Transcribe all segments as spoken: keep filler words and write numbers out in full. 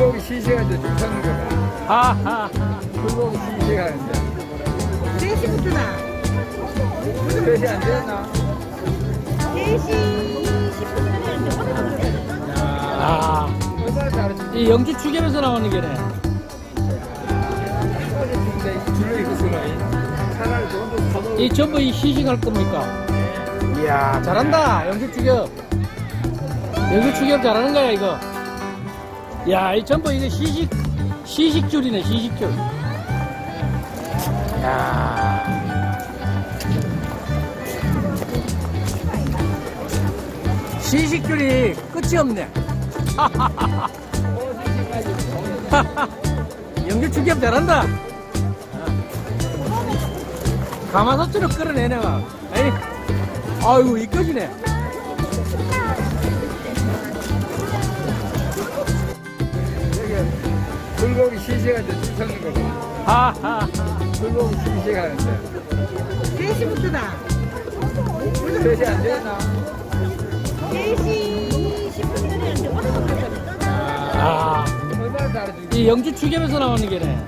불고기 시식하는데 좀 서는 거다. 하하. 불고기 시식하는데. 네 시부터나. 몇 시 안 되나? 네 시 십 분 전에 아, 얼마나 잘했지? 이 영주 추ገብ에서 나오는 게네. 어제 줄로 입었으면 차라리 돈도 더 먹어. 이 전부 이 시식할 겁니까? 이야, 잘한다. 영주 추겹. 영주 추겹 잘하는 거야, 이거. 야, 이 전부 이거 시식, 시식줄이네, 시식줄. 야. 시식줄이 끝이 없네. 영주 추겹 잘한다. 가마솥으로 끓여내네, 막. 에이, 아이고, 이꺼지네. 불고기 시식하는데 줄 서는 거다. 하하. 불고기 시식하는데. 네 시부터나. 몇 시 안 되나? 네 시 십 분 전에 아, 얼마나 잘했지? 이 영주 추겹에서 나오는 게네.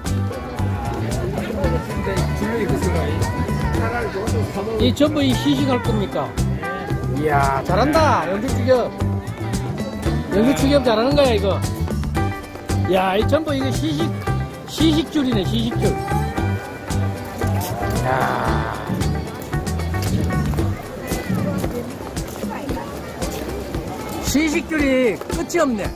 어제 줄로 입었으면 차라리 돈도 더 먹어. 이 전부 이 시식할 겁니까? 이야, 잘한다. 영주 추겹. 영주 추겹 잘하는 거야, 이거. 야, 이 전부 이거 시식, 시식줄이네, 시식줄. 야. 시식줄이 끝이 없네.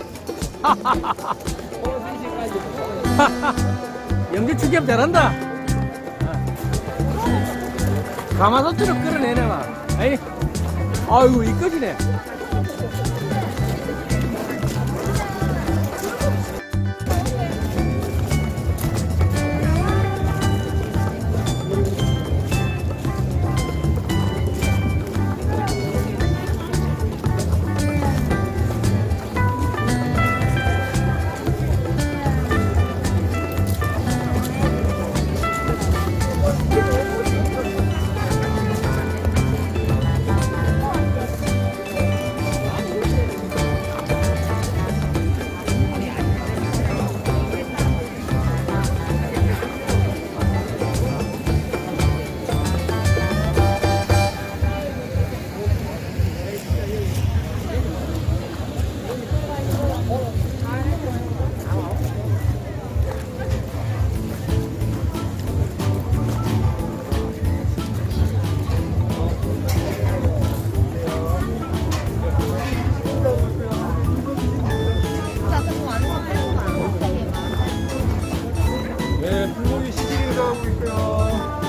영주 추겹 잘한다. 가마솥으로 끓여내네, 막. 에이, 아이고, 이꺼지네. 네, 불고기 시식 인사하고 있고요.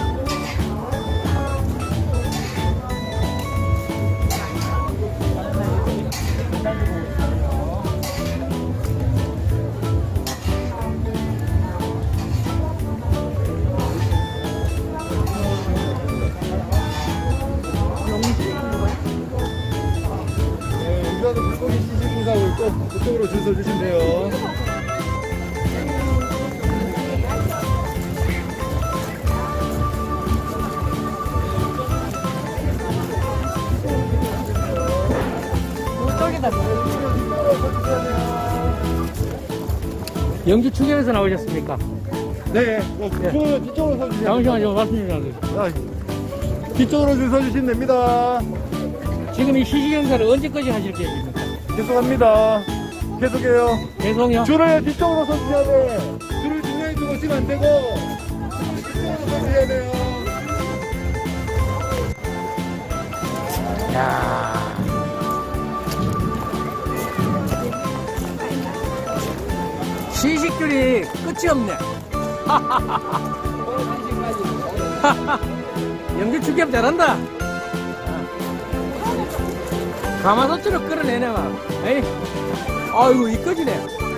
네, 여기서도 불고기 시식 인사하고 있고 그쪽으로 줄 서주시면 돼요. 영주 추겹에서 나오셨습니까? 네, 어, 뒤쪽으로, 뒤쪽으로 서주세요. 잠시만요, 말씀 좀 하세요. 아, 뒤쪽으로 줄 서주시면 됩니다. 지금 이 시식 행사를 언제까지 하실 계획입니까? 계속합니다. 계속해요. 계속요? 줄을 뒤쪽으로 서주셔야 돼. 줄을 중간에 두고 오시면 안 되고, 뒤쪽으로 서주셔야 돼요. 야. 시식줄이 끝이 없네. 영주 추겹 잘한다. 가마솥으로 끓여내네, 막. 에이, 아이고, 이꺼지네.